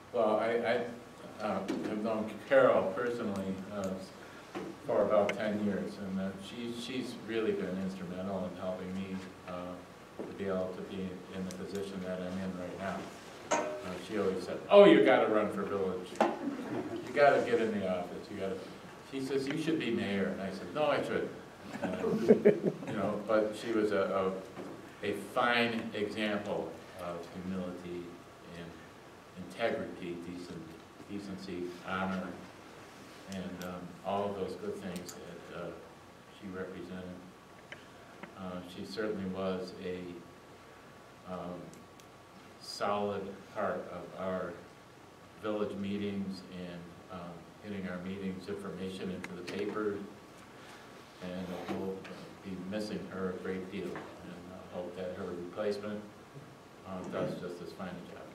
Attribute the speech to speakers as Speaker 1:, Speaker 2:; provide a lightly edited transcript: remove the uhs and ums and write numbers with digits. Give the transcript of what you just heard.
Speaker 1: Well, I have known Carol personally for about 10 years, and she's really been instrumental in helping me to be able to be in the position that I'm in right now. She always said, "Oh, you got to run for village. You got to get in the office. You got to." She says, "You should be mayor," and I said, "No, I shouldn't." You know, but she was a fine example of humility and integrity, decency, honor, and all of those good things that she represented. She certainly was a solid part of our village meetings and getting our meetings information into the paper, and we'll be missing her a great deal, and I hope that her replacement does just as fine a job.